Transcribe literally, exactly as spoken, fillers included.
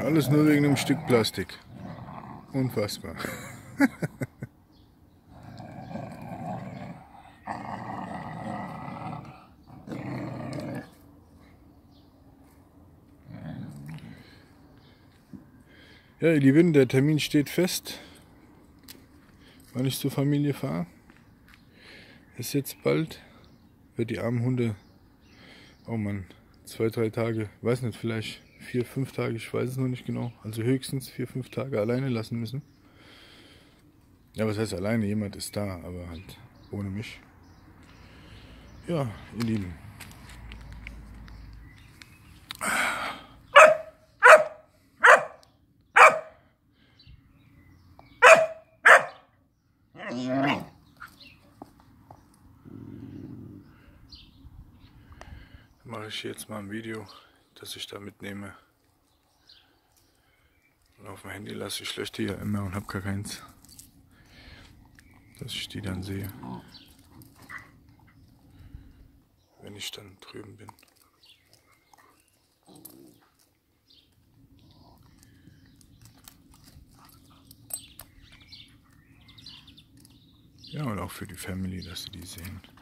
Alles nur wegen einem Stück Plastik. Unfassbar. Ja, ihr Lieben, der Termin steht fest, wann ich zur Familie fahre. Ist jetzt bald. Wird die armen Hunde, oh Mann, zwei, drei Tage, weiß nicht, vielleicht vier, fünf Tage, ich weiß es noch nicht genau. Also höchstens vier, fünf Tage alleine lassen müssen. Ja, was heißt alleine? Jemand ist da, aber halt ohne mich. Ja, ihr Lieben. Mache ich jetzt mal ein Video, das ich da mitnehme. Und auf dem Handy lasse ich, lösche die ja immer und habe gar keins. Dass ich die dann sehe, wenn ich dann drüben bin. Ja, und auch für die Family, dass sie die sehen.